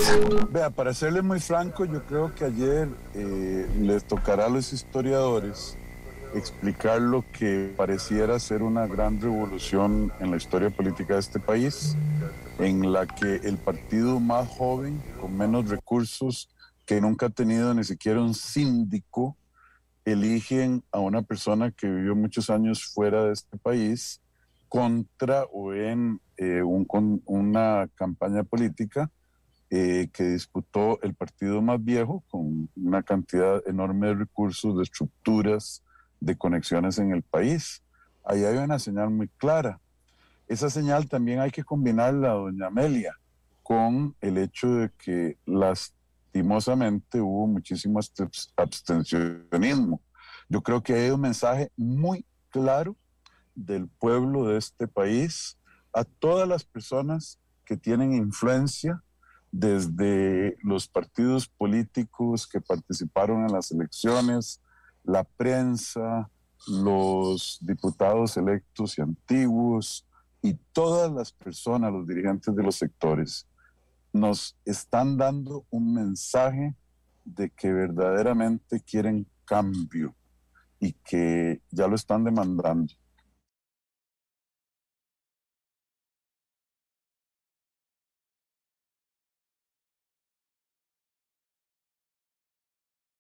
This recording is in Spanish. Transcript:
Confianza. Vea, para serle muy franco, yo creo que ayer les tocará a los historiadores explicar lo que pareciera ser una gran revolución en la historia política de este país, en la que el partido más joven, con menos recursos, que nunca ha tenido ni siquiera un síndico, eligen a una persona que vivió muchos años fuera de este país contra o en una campaña política que disputó el partido más viejo con una cantidad enorme de recursos, de estructuras, de conexiones en el país. Ahí hay una señal muy clara. Esa señal también hay que combinarla, doña Amelia, con el hecho de que lastimosamente hubo muchísimo abstencionismo. Yo creo que hay un mensaje muy claro del pueblo de este país a todas las personas que tienen influencia, desde los partidos políticos que participaron en las elecciones, la prensa, los diputados electos y antiguos, y todas las personas, los dirigentes de los sectores, nos están dando un mensaje de que verdaderamente quieren cambio y que ya lo están demandando.